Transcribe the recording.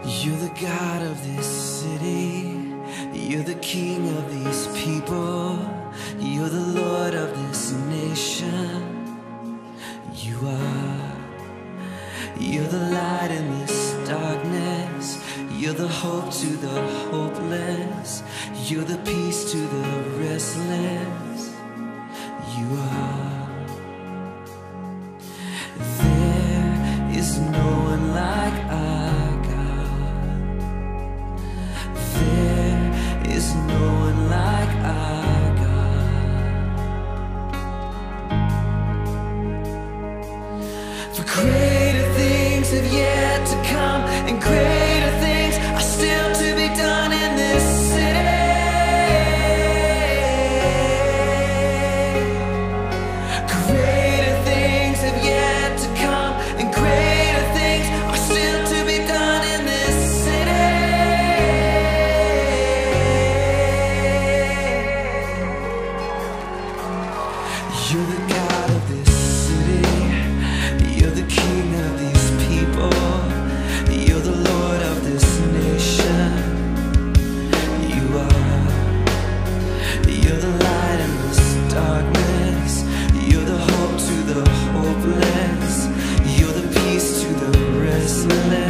You're the God of this city. You're the King of these people. You're the Lord of this nation. You are. You're the light in this darkness. You're the hope to the hopeless. You're the peace to the restless. You are. There is no one like our God. There is no one like our God. For greater things have yet to come, and greater things are still to be done in this city. Greater things have yet to come, and greater things are still to be done in this city. You're the God of this city. You're the King of these people. You're the Lord of this nation. You are. You're the light in this darkness. You're the hope to the hopeless. You're the peace to the restless.